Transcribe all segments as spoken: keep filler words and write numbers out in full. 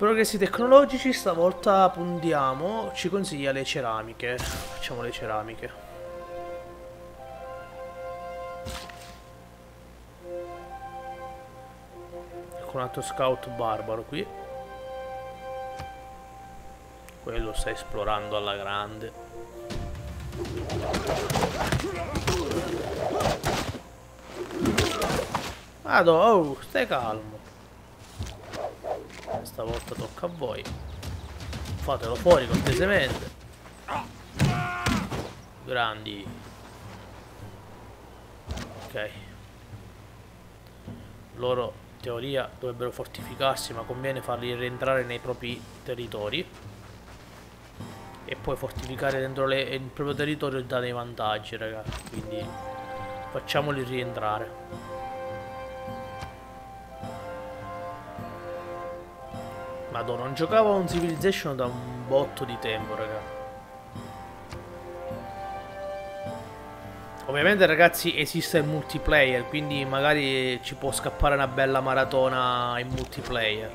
Progressi tecnologici, stavolta puntiamo. Ci consiglia le ceramiche. Facciamo le ceramiche. Con un altro scout barbaro qui. Quello sta esplorando alla grande. Vado, oh, stai calmo. Stavolta tocca a voi. Fatelo fuori cortesemente. Grandi. Ok. Loro in teoria dovrebbero fortificarsi, ma conviene farli rientrare nei propri territori. E poi fortificare dentro le, il proprio territorio dà dei vantaggi, ragazzi. Quindi facciamoli rientrare. Madonna, non giocavo a un Civilization da un botto di tempo, raga. Ovviamente, ragazzi, esiste il multiplayer, quindi magari ci può scappare una bella maratona in multiplayer.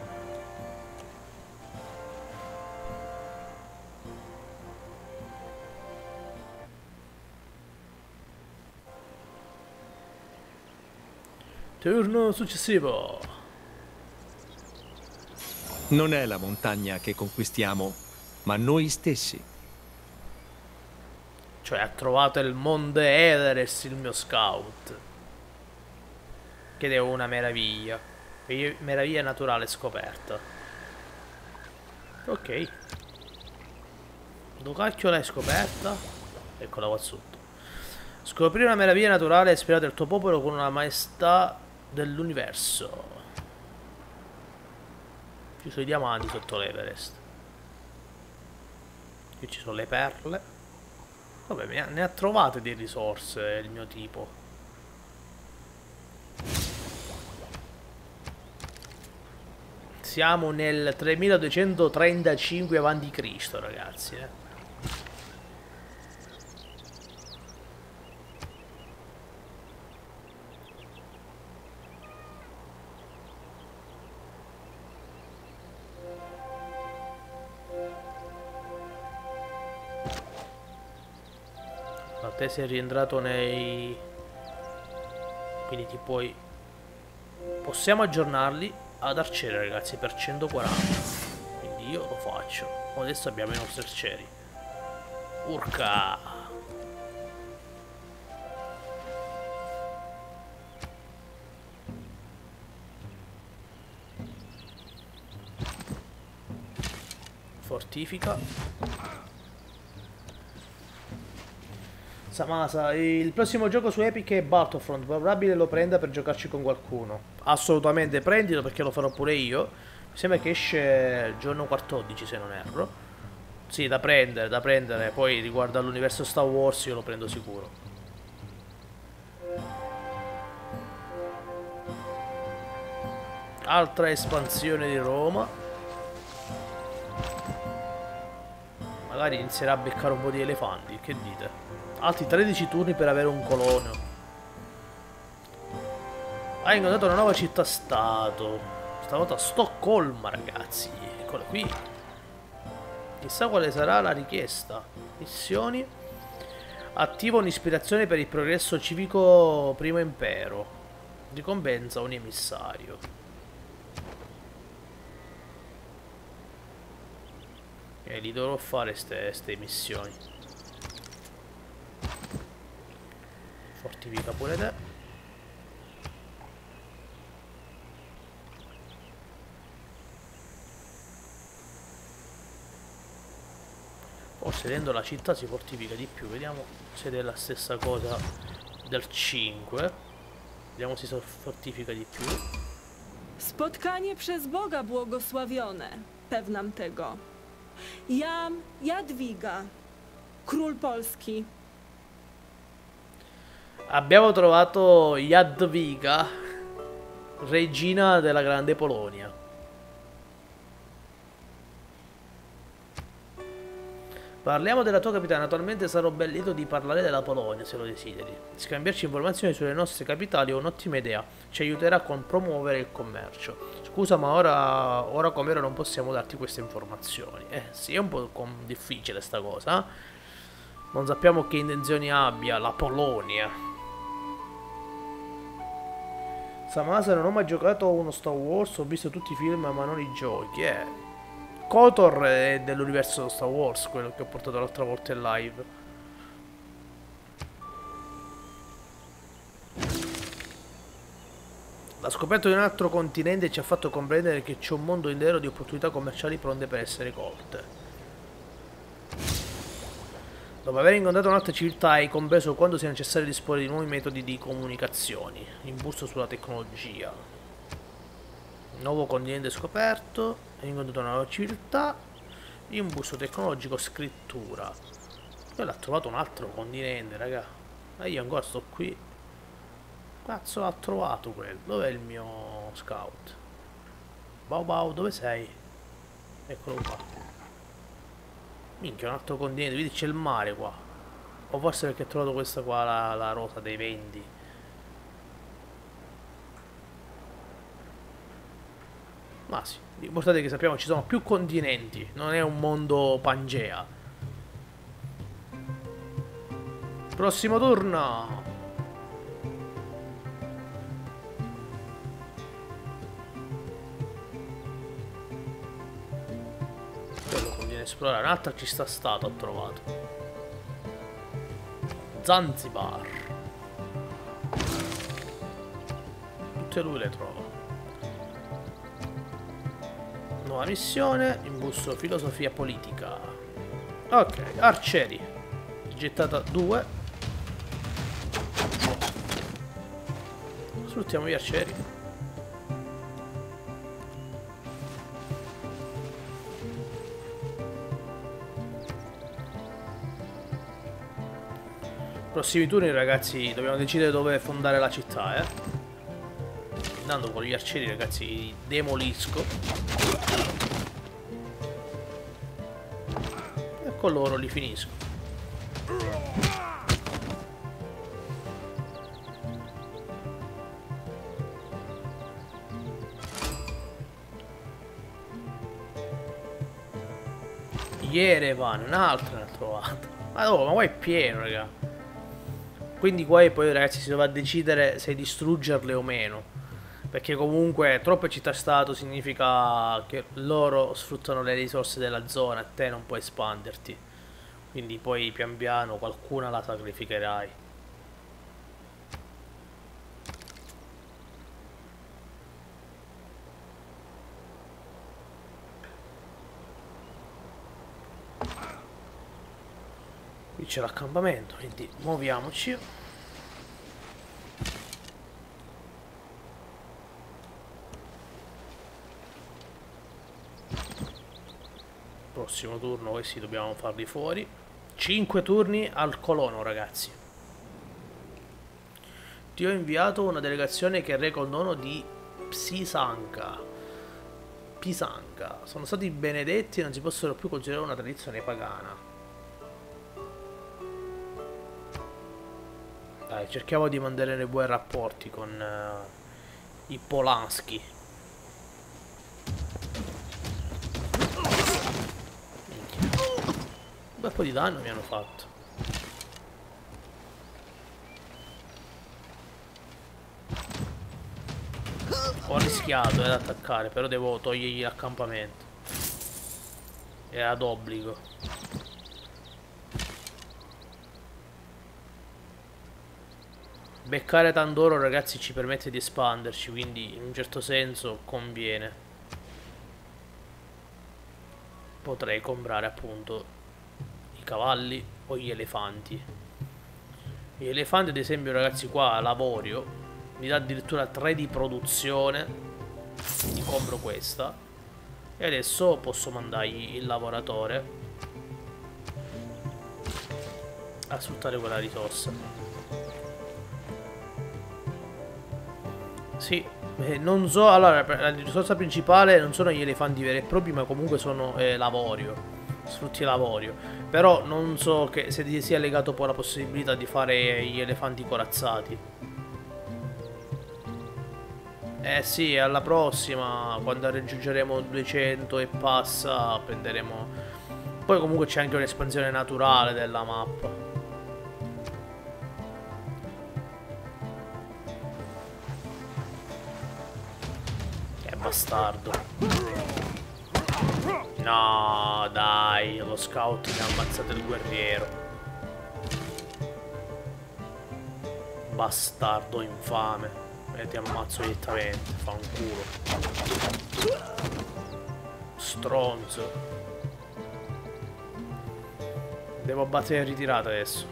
Turno successivo. Non è la montagna che conquistiamo, ma noi stessi. Cioè, ha trovato il Monte Everest, il mio scout. Che è una meraviglia. Meraviglia naturale scoperta. Ok. Dove cacchio l'hai scoperta? Eccola qua sotto. Scoprire una meraviglia naturale ispirata al tuo popolo con una maestà dell'universo. Ci sono i diamanti sotto l'Everest. Qui ci sono le perle. Vabbè, ne ha, ne ha trovate di risorse il mio tipo. Siamo nel tremiladuecentotrentacinque avanti Cristo, ragazzi, eh. Te sei rientrato nei... Quindi ti puoi... Possiamo aggiornarli ad arciere, ragazzi, per centoquaranta. Quindi io lo faccio. Adesso abbiamo i nostri arcieri. Urca! Fortifica. Samasa, il prossimo gioco su Epic è Battlefront, probabile lo prenda per giocarci con qualcuno. Assolutamente prendilo perché lo farò pure io. Mi sembra che esce il giorno quattordici, se non erro. Sì, da prendere, da prendere. Poi riguardo all'universo Star Wars io lo prendo sicuro. Altra espansione di Roma. Magari inizierà a beccare un po' di elefanti, che dite? Altri tredici turni per avere un colono. Ha incontrato una nuova città-stato. Stavolta Stoccolma, ragazzi. Eccola qui. Chissà quale sarà la richiesta. Missioni. Attiva un'ispirazione per il progresso civico primo impero. Ricompensa un emissario. E li dovrò fare queste missioni. Fortifica pure te. Forse dentro la città si fortifica di più. Vediamo se è la stessa cosa del cinque. Vediamo se si fortifica di più. Spotkanie przez Boga błogosławione. Pewnam tego. Jam Jadwiga, król Polski. Abbiamo trovato Jadwiga, regina della Grande Polonia. Parliamo della tua capitale, naturalmente sarò ben lieto di parlare della Polonia se lo desideri. Scambiarci informazioni sulle nostre capitali è un'ottima idea, ci aiuterà con promuovere il commercio. Scusa, ma ora, ora come ora non possiamo darti queste informazioni. Eh sì, è un po' difficile sta cosa. Eh? Non sappiamo che intenzioni abbia la Polonia. Samasa, non ho mai giocato a uno Star Wars, ho visto tutti i film ma non i giochi, eh. KOTOR è dell'universo Star Wars, quello che ho portato l'altra volta in live. La scoperta di un altro continente ci ha fatto comprendere che c'è un mondo intero di opportunità commerciali pronte per essere colte. Dopo aver incontrato un'altra civiltà hai compreso quando sia necessario disporre di nuovi metodi di comunicazioni. Imbusto sulla tecnologia. Nuovo continente scoperto. Hai incontrato una nuova civiltà. Imbusto tecnologico, scrittura. Quello ha trovato un altro continente, raga. E io ancora sto qui. Cazzo l'ha trovato quello. Dov'è il mio scout? Bau Bau, dove sei? Eccolo qua. Minchia, un altro continente. Vedi c'è il mare qua. O forse perché ho trovato questa qua, la, la rosa dei venti. Ma sì, l'importante è che sappiamo che ci sono più continenti. Non è un mondo Pangea. Prossimo turno. Quello conviene esplorare. Un'altra ci sta stato, ho trovato. Zanzibar. Tutte lui le trova. Nuova missione. Imbusto filosofia politica. Ok, arcieri. Gettata due. Sfruttiamo gli arcieri. Prossimi turni, ragazzi, dobbiamo decidere dove fondare la città, eh. Andando con gli arcieri, ragazzi, li demolisco. E con loro li finisco. Yerevan, un'altra ne ho trovato. Ma oh, ma qua è pieno, raga. Quindi qua poi, ragazzi, si dovrà decidere se distruggerle o meno. Perché comunque troppe città-stato significa che loro sfruttano le risorse della zona e te non puoi espanderti. Quindi poi pian piano qualcuna la sacrificherai. Qui c'è l'accampamento, quindi muoviamoci. Prossimo turno, questi dobbiamo farli fuori. cinque turni al colono, ragazzi. Ti ho inviato una delegazione che reca il dono di Psisanka. Pisanka. Sono stati benedetti e non si possono più considerare una tradizione pagana. Dai, cerchiamo di mantenere buoni rapporti con uh, i Polanski. Un bel po' di danno mi hanno fatto. Ho rischiato ad attaccare, però devo togliergli l'accampamento. Era d'obbligo. Beccare Tandoro, ragazzi, ci permette di espanderci, quindi in un certo senso conviene. Potrei comprare appunto i cavalli o gli elefanti. Gli elefanti, ad esempio, ragazzi, qua a Lavorio mi dà addirittura tre di produzione. Mi compro questa e adesso posso mandargli il lavoratore a sfruttare quella risorsa. Sì, eh, non so, allora la risorsa principale non sono gli elefanti veri e propri, ma comunque sono eh, l'avorio. Sfrutti l'avorio. Però non so che se sia legato poi alla possibilità di fare gli elefanti corazzati. Eh sì, alla prossima, quando raggiungeremo duecento e passa, prenderemo... Poi comunque c'è anche un'espansione naturale della mappa. Che bastardo. No, dai, lo scout mi ha ammazzato il guerriero. Bastardo infame. E ti ammazzo direttamente, fa un culo. Stronzo. Devo battere in ritirata adesso.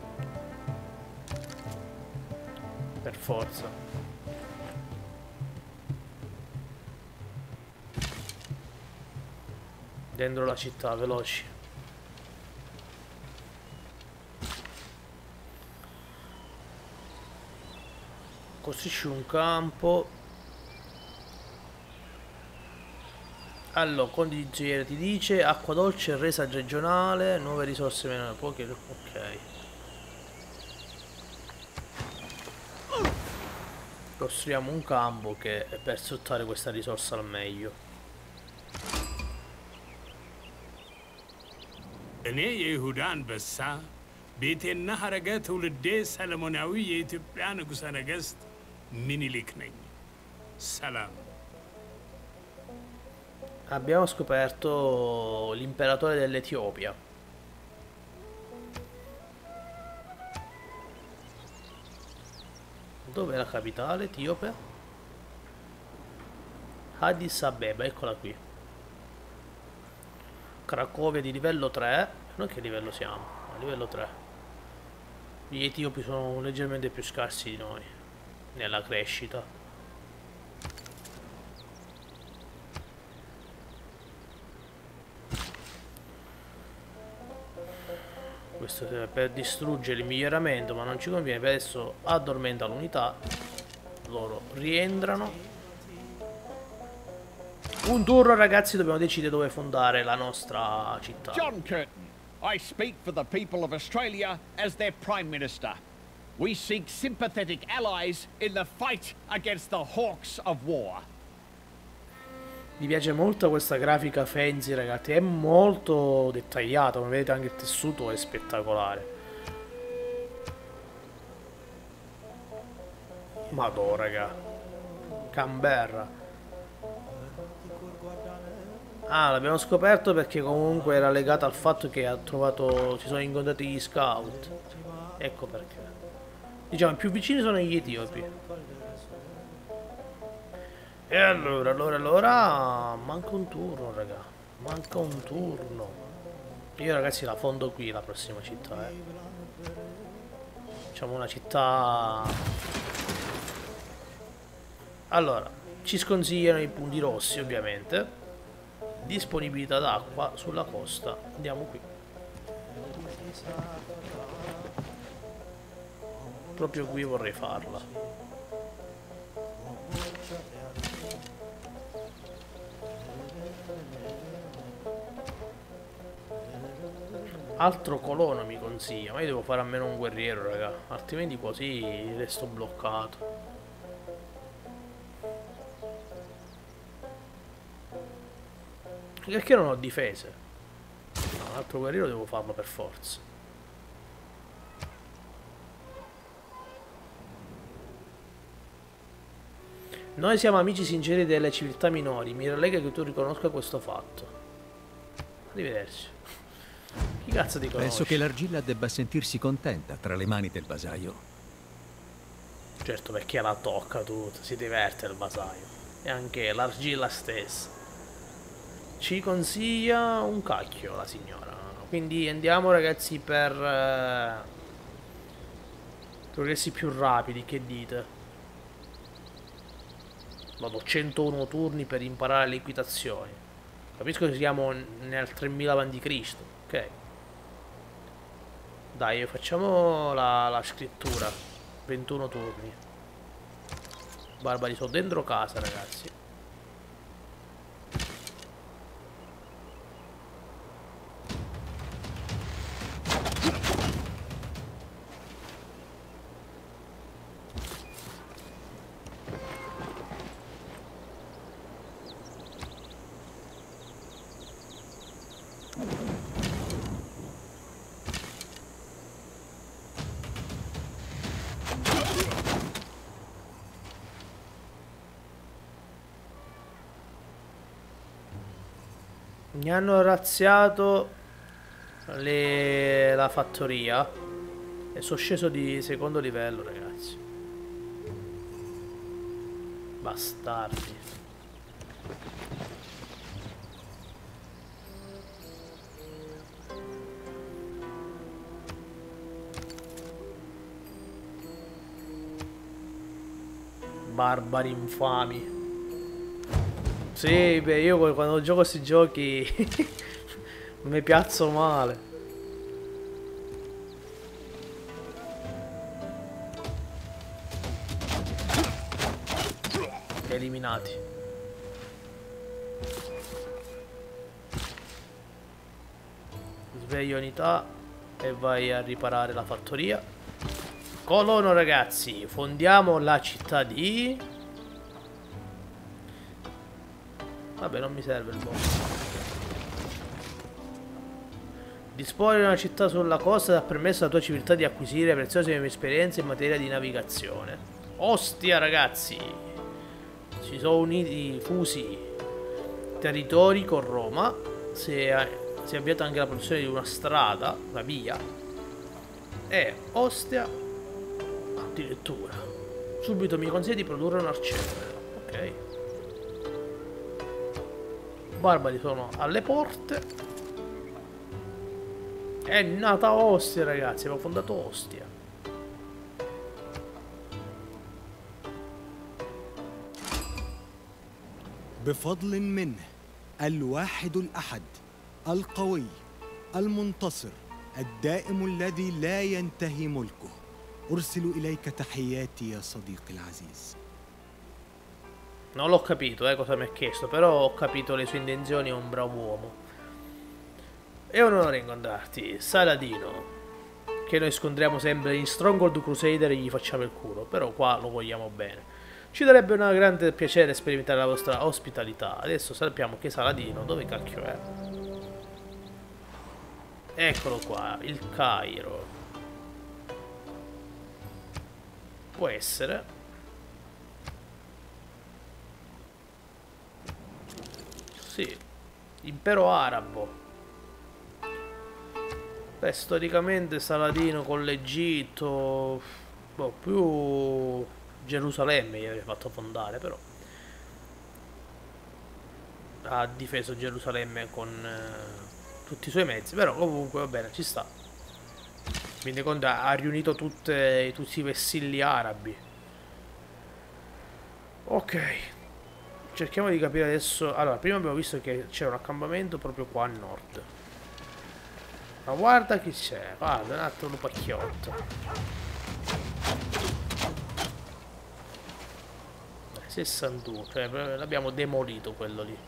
Per forza. Dentro la città, veloci. Costruisci un campo. Allora, condiziere ti dice acqua dolce, resa regionale, nuove risorse meno poche. Ok. Costruiamo un campo che è per sfruttare questa risorsa al meglio. እኔ የይሁዳ አንበሳ ቤቴና ሀረገ ትውልዴ ሰለሞናዊ የኢትዮጵያ ንጉሠ ነገሥት ምኒልክ ነኝ። ሰላም። Abbiamo scoperto l'imperatore dell'Etiopia. Dov'è la capitale etiope? Addis Abeba, eccola qui. Cracovia di livello tre. Noi che livello siamo? A livello tre. Gli etiopi sono leggermente più scarsi di noi nella crescita. Questo è per distruggere il miglioramento, ma non ci conviene. Per adesso addormenta l'unità. Loro rientrano. Un turno, ragazzi, dobbiamo decidere dove fondare la nostra città. John Curtin, I speak for the people of Australia as their Prime Minister. We seek sympathetic allies in the fight against the hawks of war. Mi piace molto questa grafica fancy, ragazzi, è molto dettagliata, come vedete anche il tessuto è spettacolare. Madò, raga. Canberra. Ah, l'abbiamo scoperto perché comunque era legata al fatto che ha trovato, si sono incontrati gli scout. Ecco perché. Diciamo, i più vicini sono gli etiopi. E allora, allora, allora... Manca un turno, raga. Manca un turno. Io, ragazzi, la fondo qui, la prossima città, eh. Facciamo una città... Allora, ci sconsigliano i punti rossi, ovviamente. Disponibilità d'acqua sulla costa. Andiamo qui. Proprio qui vorrei farla. Altro colono mi consiglia, ma io devo fare almeno un guerriero, raga, altrimenti così resto bloccato. Perché non ho difese? No, un altro guerriero devo farlo per forza. Noi siamo amici sinceri delle civiltà minori, mi rallegra che tu riconosca questo fatto. Arrivederci. Chi cazzo ti conosce? Penso che l'argilla debba sentirsi contenta tra le mani del vasaio. Certo, perché la tocca tutta, si diverte il vasaio. E anche l'argilla stessa. Ci consiglia un cacchio la signora. Quindi andiamo, ragazzi, per eh, progressi più rapidi, che dite? Vado centouno turni per imparare le equitazioni. Capisco che siamo nel tremila avanti Cristo. Ok. Dai, facciamo la, la scrittura. ventuno turni. Barbari sono dentro casa, ragazzi. Mi hanno razziato le... la fattoria e sono sceso di secondo livello, ragazzi. Bastardi. Barbari infami. Sì, beh, io quando gioco a questi giochi mi piazzo male. Eliminati. Sveglio unità e vai a riparare la fattoria. Colono, ragazzi, fondiamo la città di... Vabbè, non mi serve il boss. Disporre di una città sulla costa ha permesso alla tua civiltà di acquisire preziose esperienze in materia di navigazione. Ostia, ragazzi! Si sono uniti, fusi territori con Roma. Si è, si è avviata anche la produzione di una strada, una via. E Ostia, addirittura. Subito mi consiglia di produrre un arciere. Ok. Barbari sono alle porte. È nata Ostia, ragazzi. Abbiamo fondato Ostia. بفضل منه الواحد الأحد القوي المنتصر الدائم الذي لا ينتهي ملكه أرسل إليك تحياتي يا صديقي العزيز. Non l'ho capito, eh, cosa mi ha chiesto, però ho capito le sue intenzioni, è un bravo uomo. È un onore incontrarti, Saladino, che noi scontriamo sempre in Stronghold Crusader e gli facciamo il culo, però qua lo vogliamo bene. Ci darebbe un grande piacere sperimentare la vostra ospitalità. Adesso sappiamo che Saladino, dove cacchio è? Eccolo qua, il Cairo. Può essere. Sì, impero arabo. Beh, storicamente Saladino con l'Egitto, boh, più Gerusalemme gli avrei fatto fondare, però ha difeso Gerusalemme con eh, tutti i suoi mezzi, però comunque va bene, ci sta. Quindi ha riunito tutte, tutti i vessilli arabi. Ok, cerchiamo di capire adesso. Allora, prima abbiamo visto che c'era un accampamento proprio qua a nord. Ma guarda chi c'è, guarda, un altro lupacchiotto. sessantuno, cioè l'abbiamo demolito quello lì.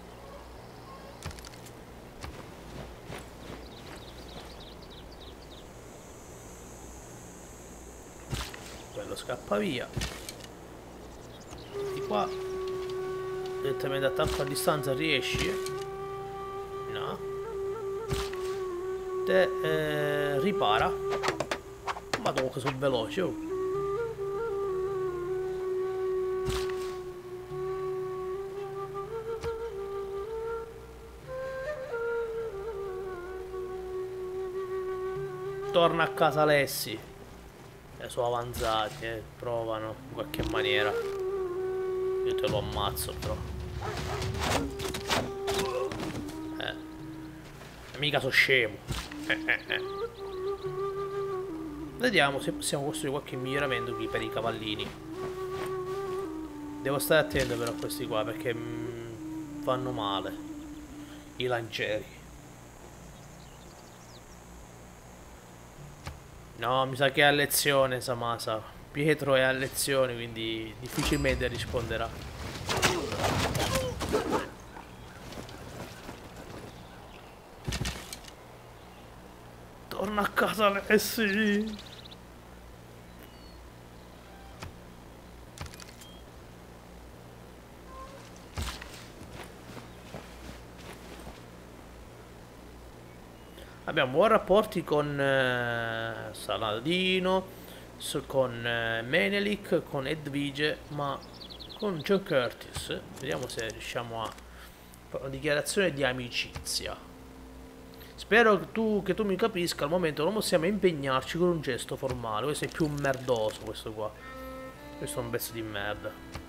Quello scappa via. Di qua direttamente attacco a distanza riesci? No. Te eh, ripara. Madonna che sono veloce, oh. Torna a casa Alessi. Eh, sono avanzati, eh, provano in qualche maniera. Io te lo ammazzo però. Eh. Mica so scemo. Eh, eh, eh. Vediamo se possiamo costruire qualche miglioramento qui per i cavallini. Devo stare attento però a questi qua perché mm, fanno male. I lancieri. No, mi sa che è a lezione Samasa. Pietro è a lezione, quindi difficilmente risponderà. Torna a casa, eh sì. Abbiamo buoni rapporti con eh, Saladino, con eh, Menelik, con Edvige, ma con John Curtis. Vediamo se riusciamo a Una dichiarazione di amicizia. Spero che tu, che tu mi capisca, al momento non possiamo impegnarci con un gesto formale. Questo è più merdoso, questo qua. Questo è un pezzo di merda.